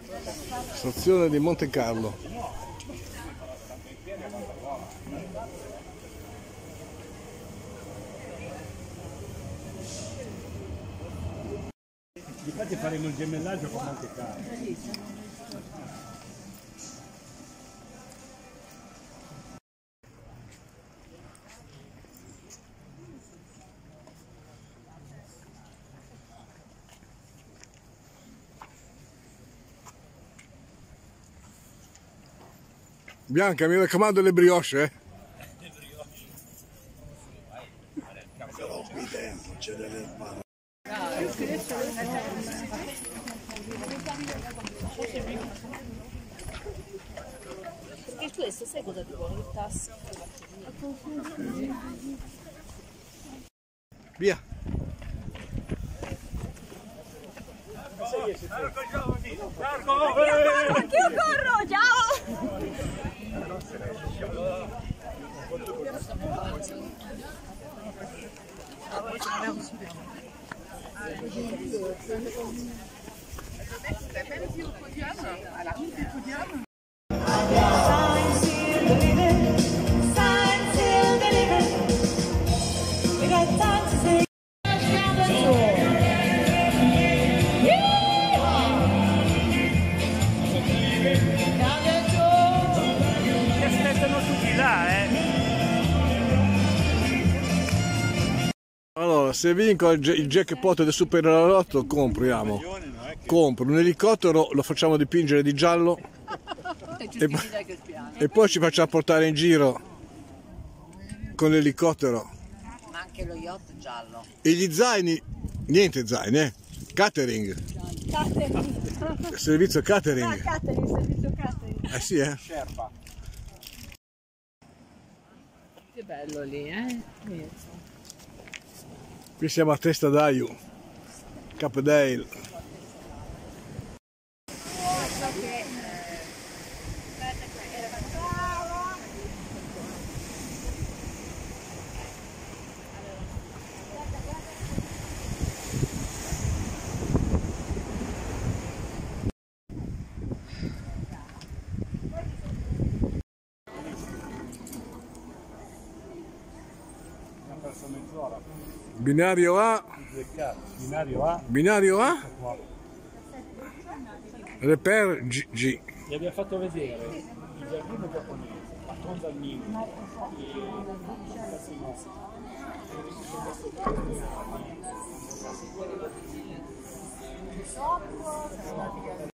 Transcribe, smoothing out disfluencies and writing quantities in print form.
Stazione di Monte Carlo. Infatti faremo il gemellaggio con Monte Carlo. Bianca, mi raccomando le brioche, eh? Le brioche. Però qui dentro c'è delle mani. Perché questo sai cosa ti vuole? Il tasso. Via. Anch'io corro, ciao! Allora, se vinco il jackpot del Superenalotto, compriamo. Compro un elicottero, lo facciamo dipingere di giallo e poi ci facciamo portare in giro con l'elicottero. Ma anche lo yacht giallo. E gli zaini, niente zaini, catering. Catering. Servizio catering. Ah, catering, servizio catering. Eh sì, eh. Sherpa. Che bello lì, eh? Qui siamo a Testa d'Aiu, Capdale. Binario A. Binario A. Binario A. Reper G. Gli abbiamo fatto vedere il giardino giapponese, la Tonda Mini e